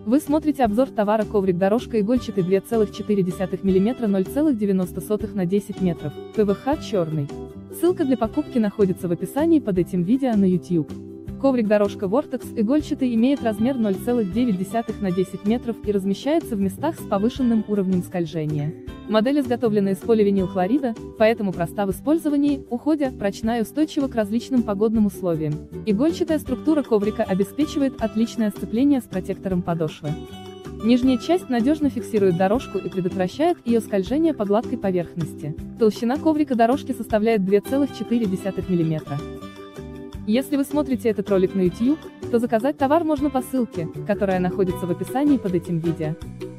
Вы смотрите обзор товара коврик-дорожка игольчатый 2,4 мм 0,90 на 10 метров, ПВХ черный. Ссылка для покупки находится в описании под этим видео на YouTube. Коврик-дорожка Vortex игольчатый имеет размер 0,9 на 10 метров и размещается в местах с повышенным уровнем скольжения. Модель изготовлена из поливинилхлорида, поэтому проста в использовании, уходя, прочна и устойчива к различным погодным условиям. Игольчатая структура коврика обеспечивает отличное сцепление с протектором подошвы. Нижняя часть надежно фиксирует дорожку и предотвращает ее скольжение по гладкой поверхности. Толщина коврика-дорожки составляет 2,4 мм. Если вы смотрите этот ролик на YouTube, то заказать товар можно по ссылке, которая находится в описании под этим видео.